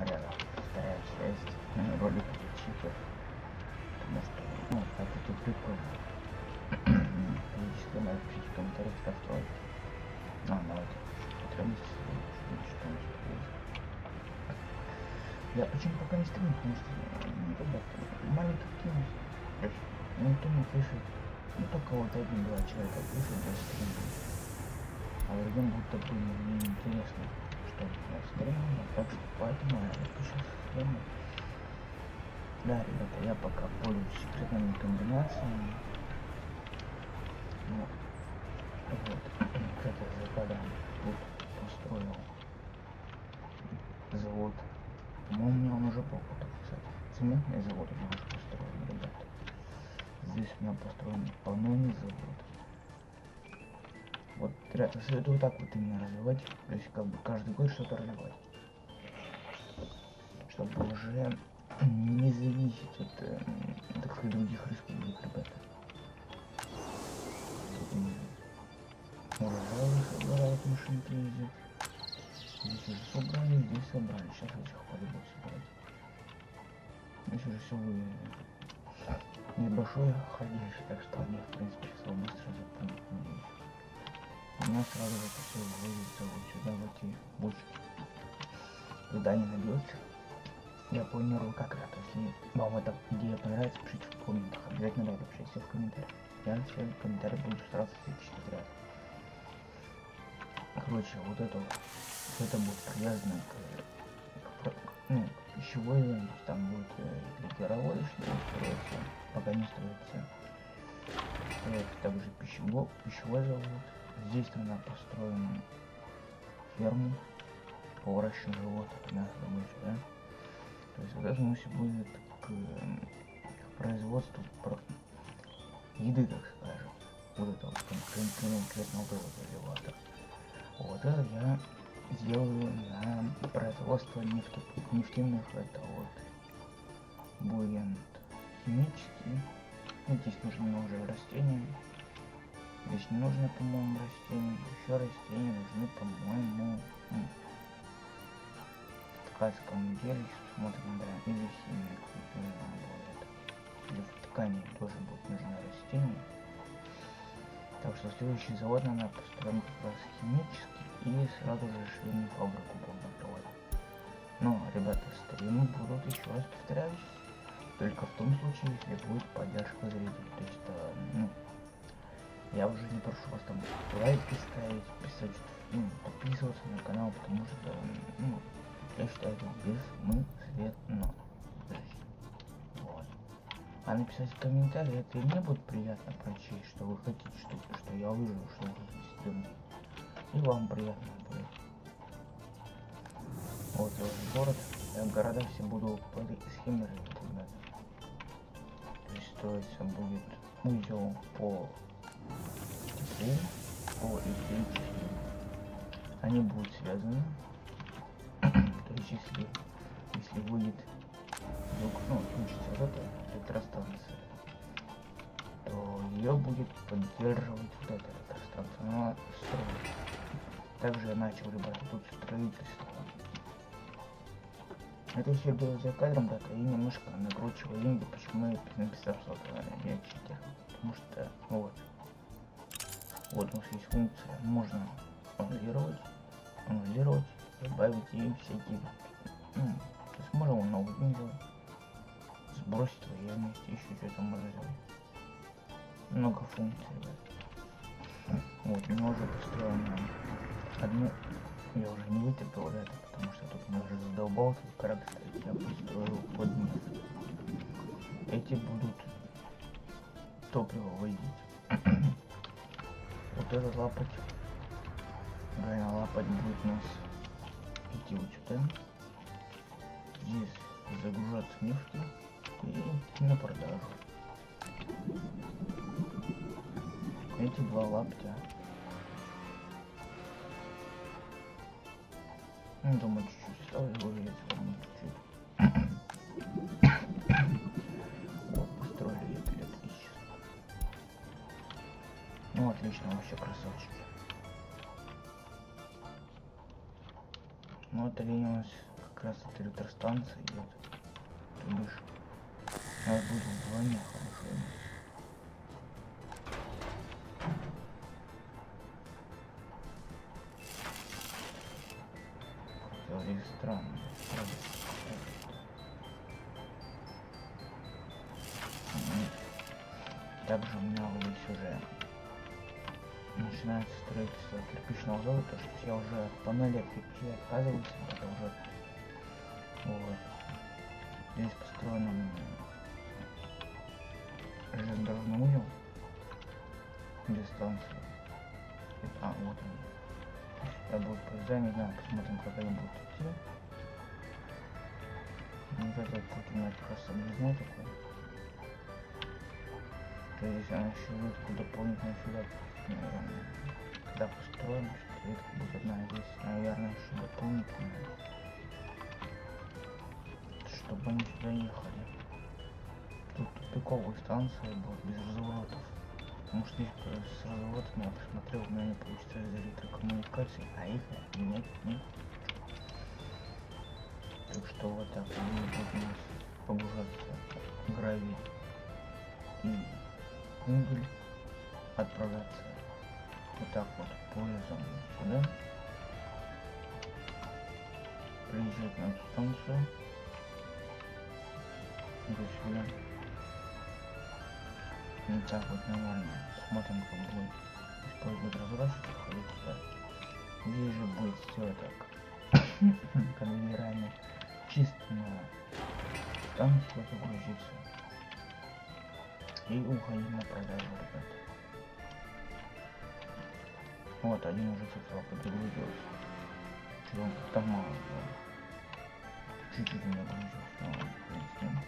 рядом вторая часть ролика чипов, потому что, ну, так это прикольно. Периодически надо пишите в комментариях, как строить. Ну, давайте потребности, что у нас есть. Я почему пока не стримлю, потому что, ну, ребята, маленький активность. Никто не пишет. Ну, только вот один-два человека пишут для стрима. А другим будто бы мне интересно, что я стримлю, так что поэтому я пишу стримы. Да, ребята, я пока пользуюсь секретными комбинациями. Ну, вот, кстати, за кадром тут построил завод. По-моему, у меня он уже был, кстати. Цементный завод у меня уже построен, ребята. Здесь у меня построен панельный завод. Вот, ребята, советую так вот именно развивать, то есть как бы каждый год что-то развивать, чтобы уже не зависеть от, так сказать, других республик, ребята. Урожай собирают, машинки ездят. Здесь уже собрали, здесь собрали. Сейчас этих полюбов собрать. Здесь уже все вывезли. Небольшое хранилище, так что они, в принципе, все быстро запомнят, надеюсь. У меня сразу же это все вывезется вот сюда, в эти бочки. Туда не набьется. Я планирую как раз. Если вам эта идея понравится, пишите в комментах. Обязательно надо пишите все в комментариях. Я все комментарии буду стараться читать ряд. Короче, вот это будет привязано к пищевой зоне. Там будет ликероводочная, строится, пока не строится. Строится также пищевой завод. Здесь она построена ферму по выращиванию животных, мясо добычи, да? То есть вот это у нас будет к производству еды, так скажем. Вот это вот конкретно вот этот элеватор. Вот это я сделаю на производство нефтяных, это вот будет химический. Здесь нужны уже растения. Здесь не нужно, по-моему, растения. Еще растения нужны, по-моему, в ткацком деле. Сейчас смотрим, да, или химия, нужна будет. Или в ткани тоже будут нужны растения. Так что следующий завод надо построить как раз химический и сразу же швейную фабрику будем открывать. Но, ребята, стримы будут, еще раз повторяюсь, только в том случае, если будет поддержка зрителей. То есть, ну, я уже не прошу вас там лайки ставить, писать, подписываться на канал, потому что, ну, я считаю это бессмысленно. Вот. А написать в комментарии, это и мне будет приятно прочесть, что вы хотите, что я увижу, что вы хотите сделать. И вам приятно будет. Вот город, города все буду по схеме, ребята. То есть строиться будет узел по теплу, по электричеству. Они будут связаны. То есть если будет вдруг, включится вот эта электростанция, то ее будет поддерживать вот эта электростанция. Она строит. Также я начал, ребята, тут строительство. Это все было за кадром, да, и немножко накручиваю деньги, почему я написал сотовое я читер. Потому что вот у нас есть функция, можно аннулировать, добавить и всякие, то есть можно новый делать, сбросить лояльность, еще что-то можно сделать. Много функций, да. Вот, у меня уже построено одну, я уже не вытерпел это, потому что тут меня уже задолбал тут крак стоит, я построил под них. Эти будут топливо возить. Вот этот лапоть, реально лапоть будет у нас идти вот сюда. Здесь загружаться нефтью и на продажу. Эти два лаптя. Ну, думаю, чуть-чуть ставлю, выглядит ровно чуть-чуть. Вот, построили это отлично. Ну, отлично, вообще красавчики. Ну, это линия у нас как раз от электростанции идет. То бишь, надо будет вдвойне хорошо. Здесь странно. Также у меня вот здесь уже начинается строительство кирпичного завода, то что я уже от панели от кирпичей отказывался, это уже вот. Здесь построен железнодорожный узел, где станция. А, вот он. Я буду поезда, не знаю, посмотрим, как они будут идти. Вот этот путь у меня просто объездной такой. То здесь она еще ветку дополнительно сюда, наверное, когда построим, что ветка будет одна здесь, наверное, еще дополнительная, чтобы они сюда ехали. Тут тупиковая станция будет без разворотов, потому что здесь с разворотами я посмотрел, у меня не получится из электрокоммуникаций, а их нет. Так что вот так они будут у нас погружаться гравий и уголь, отправляться вот так вот поездом сюда, приезжать на эту станцию, до сюда. И так вот нормально. Смотрим, как будет. Здесь поезд будет разворачиваться, ходить туда. Здесь же будет все так конвейерами чисто на станцию загрузиться и уходить на продажу, ребят. Вот один уже цифра подгрузился. Чего он как-то мало было. Чуть-чуть не нагрузился, но в принципе.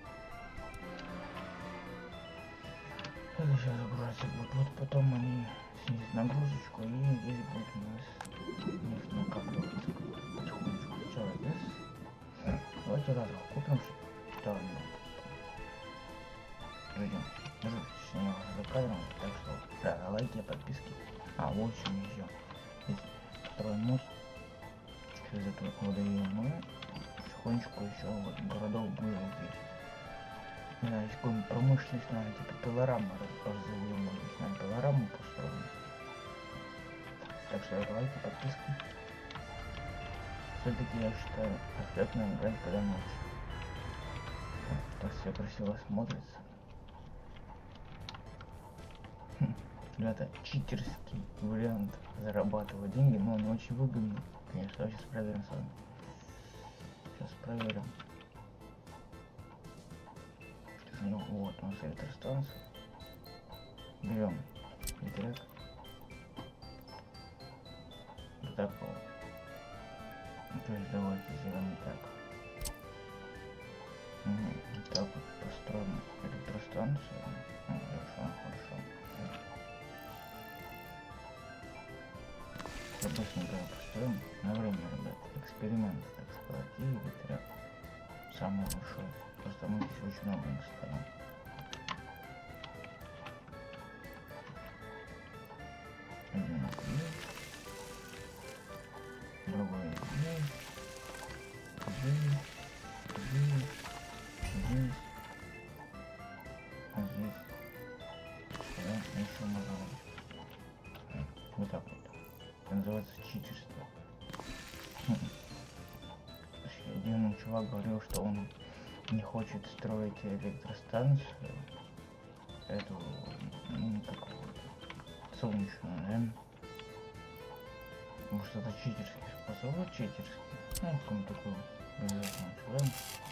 Это сейчас загружаться будет. Вот потом они снизят нагрузочку, и здесь будет у нас нефть накапливаться потихонечку. Все, здесь. Давайте разок купим, что ли. Ждем. Точнее, уже за кадром, так что да, лайки, подписки. А, вот еще не еще. Здесь строим мост через эту водоем, мы потихонечку еще вот городов будет здесь. Не знаю, есть какую-нибудь промышленность, наверное, типа пилорамы развиваем, здесь, наверное, пилораму построим. Так что лайки, подписки. Все-таки я считаю эффектно играть когда ночью. Так все красиво смотрится. Ребята, читерский вариант зарабатывать деньги, но он очень выгодный. Конечно, сейчас проверим с вами. Сейчас проверим. Ну вот у нас электростанция. Берем ветряк. Вот так вот. То есть давайте сделаем так. Вот так вот построим электростанцию. Хорошо. Все быстренько построим. На время, ребят, эксперимент, так сказать, и ветряк самый большой. Просто мы здесь очень много их ставим. Один здесь, другой здесь, здесь, а здесь, да, еще можно вот так вот. Это называется читерство. Один чувак говорил, что он не хочет строить электростанцию, эту, ну, такую вот, солнечную, да? Потому что это читерский способ, вот читерский. Ну, какой-то такой обязательно человек.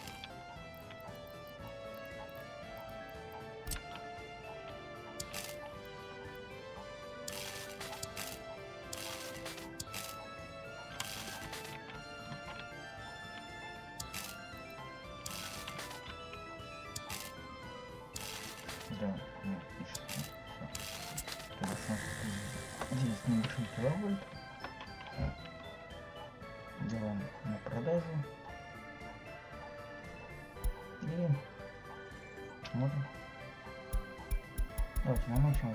Да, ну, отлично, все. Здесь небольшой киловольт. Делаем на продажу. И смотрим. Давайте на максимум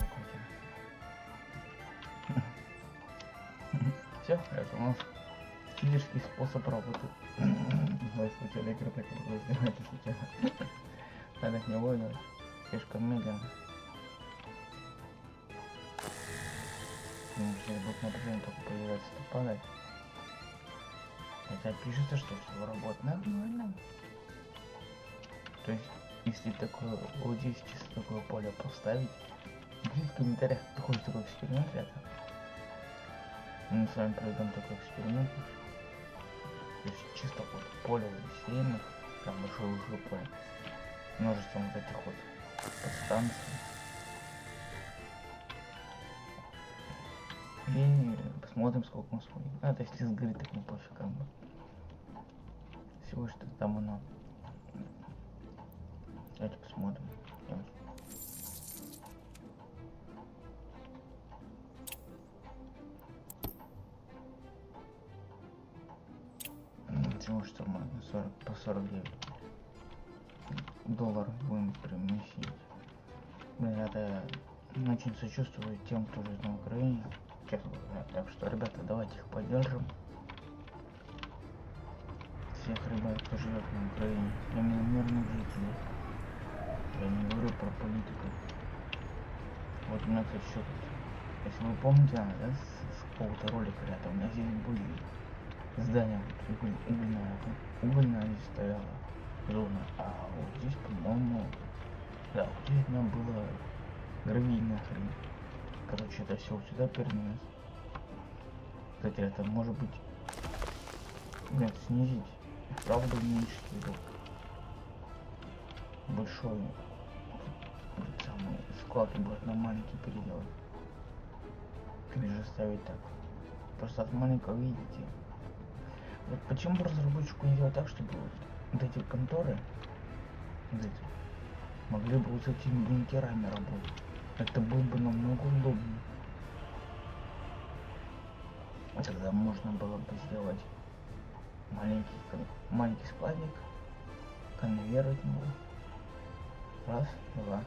выкрутим. Все, это у нас читерский способ работы. Давай случайно игру так буду снимать случайно. Надо не понял. Слишком медленно. Сейчас будет напряжение только появляться, то падать. Хотя пишется, что все работает нормально. То есть, если такое, вот здесь чисто такое поле поставить, в комментариях такой эксперимент, ребята. Мы с вами проведем такой эксперимент. То есть чисто вот поле засеянных, там большое уже поле, множество вот этих вот подстанций. И посмотрим, сколько он стоит. А, то если сгорит, так не пофиг, как бы. Всего что там оно. Давайте посмотрим. Всего что можно 40 по 49 долларов будем переносить. Блин, это очень сочувствую тем, кто живет на Украине. Честно говоря. Так что, ребята, давайте их поддержим. Всех ребят, кто живет на Украине. Именно мирных жителей. Я не говорю про политиков. Вот у меня, кстати, еще тут. Если вы помните, да, с какого-то ролика рядом, у меня здесь были здания, вот, угольная здесь стояла зона, а вот здесь, по-моему, да, вот здесь у меня была гравийная хрень. Короче, это все сюда перенес. Кстати, это может быть, нет, снизить, правда, уменьшить его. Большой самый склад будет на маленький переделать. Или же ставить так. Просто от маленького, видите. Вот почему разработчику не делать так, чтобы вот эти конторы вот эти, могли бы вот с этими бункерами работать. Это было бы намного удобнее. Тогда можно было бы сделать маленький складик, конвейер от него. Раз, два.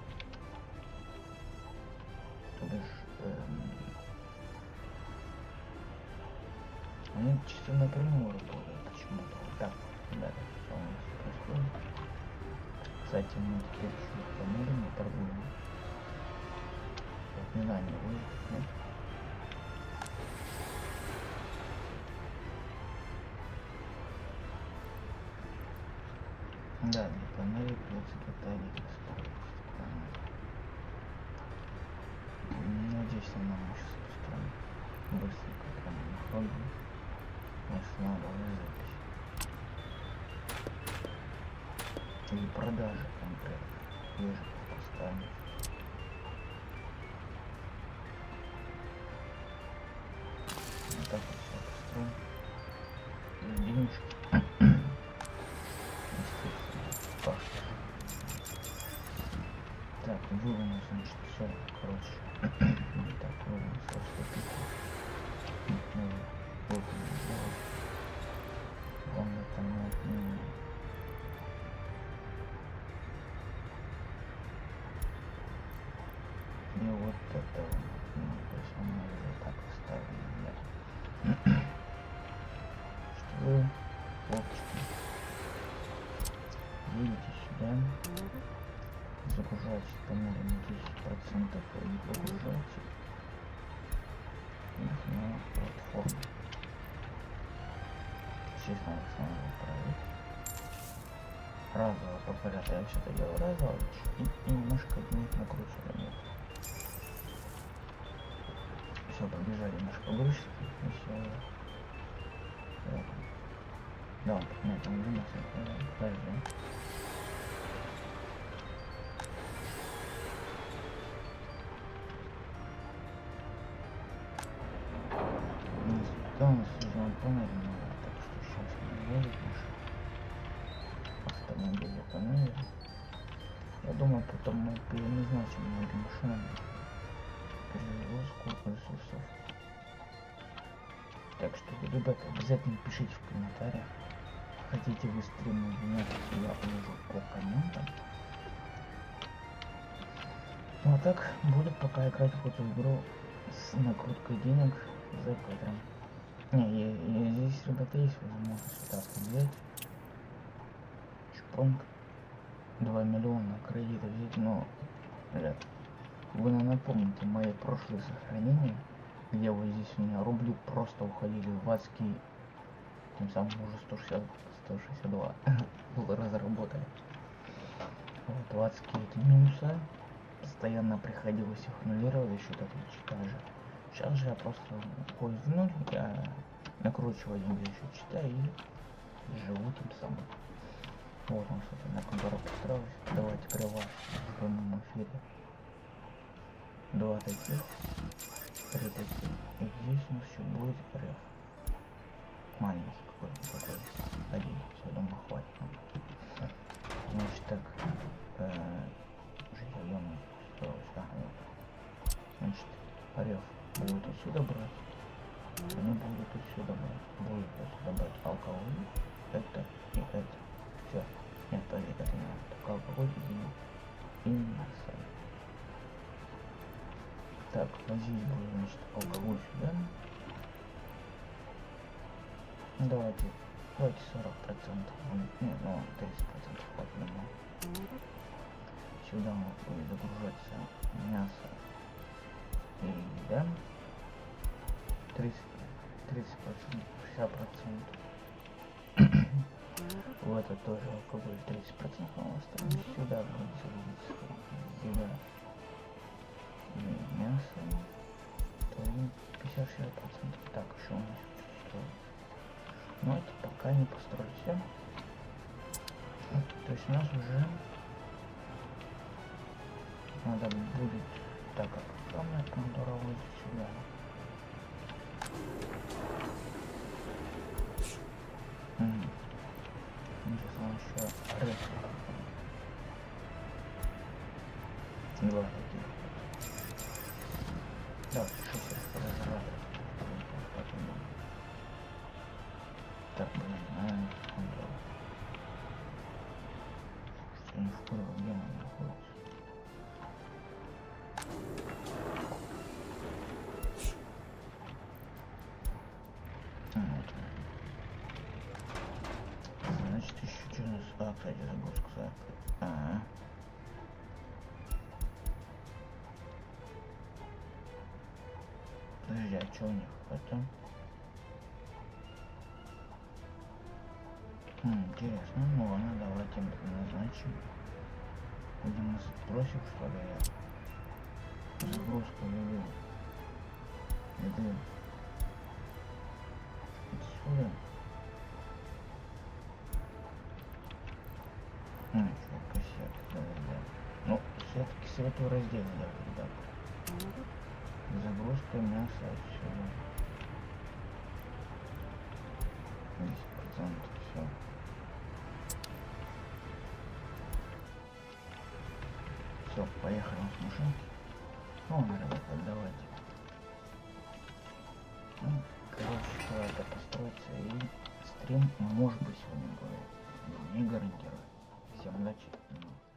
То бишь, они чисто напрямую работают почему-то. Вот так, ребята, что у нас происходит. Кстати, мы теперь еще померим и торгуем. Вот, не знаю, не выйдет, нет? Да, для панели придется батарейки ставить. Надеюсь, она нам сейчас построим. Быстренько прям на ходу. Если надо, запись. Или продажи конкретно. Ежиков поставим. Вот так вот все построим. Денежки. Так, выводим, значит, все, короче. Так, выводим 100 вот он это не и вот это то есть мы уже так оставим, что вы, общем, видите сюда. Загружайте панели на 10% и погружайте их на платформу. Сейчас надо снова управить. Разово по порядку. Я все-то делаю разово и немножко вниз накручиваем. Все, побежали наши погрузчики. И все. Да, нет, там не подожди. Там сезон панели, так что сейчас не будет наш автомобиль панели. Я думаю, потом мы переназначим многие машины перевозку ресурсов. Так что, ребята, обязательно пишите в комментариях, хотите вы стримы или нет, я увижу по комментам. Ну а так, буду пока играть в эту игру с накруткой денег за кадром. Не, здесь, ребята, есть возможность вот так взять пункт 2 миллиона кредита взять, но, ребят, вы напомните мои прошлые сохранения, где вот здесь у меня рубли просто уходили в адские, тем самым уже 162 разработали. Вот в адские эти минусы, постоянно приходилось их нулировать, еще так даже. Сейчас же я просто уходит в нуль, я накручиваю деньги за счет чита и живу тем самым. Вот у нас на контору построилась. Давайте криваш в прямом эфире. 2 таких, 3 таких. И здесь у нас еще будет реф. Маленький какой-то такой. Один. Все, думаю, хватит. Значит так. Уже я думаю, строилась. Вот. Значит, реф будут отсюда брать. Они будут отсюда брать. Будут отсюда брать алкоголь. Это и это. Все. Нет, подожди, это не надо. Только алкоголь и мясо. Так, вот здесь будет, значит, алкоголь сюда. Давайте 40%. Нет, ну 30% хватит нам. Сюда у нас будет загружаться мясо и еда. 30%, 60%. В это тоже алкоголь 30% у нас там. Сюда будет загрузиться еда и мясо. То 50-60%. Так, еще у нас строится. Но это пока не построить все. То есть у нас уже надо будет, так как самая контора вот сюда. Сейчас нам еще рыб. 2 таких. Да, 6 раз. Так, блин, контора. Что не в курсе, где она находится. Значит, еще что у нас? А, кстати, загрузка. Подожди, а что у них это? Интересно, ну ладно, давайте назначим. Будем спросим, что ли, я. Загрузка еды. Отсюда. Что, кассет, да. Ну, все-таки свету разделе, да, ребят. Загрузка мяса отсюда. 10%, все. Все, поехали с машинки. Ну, ребята, давайте. Ну, короче, это построится и стрим, может быть, сегодня будет. Не гарантирую. Всем удачи.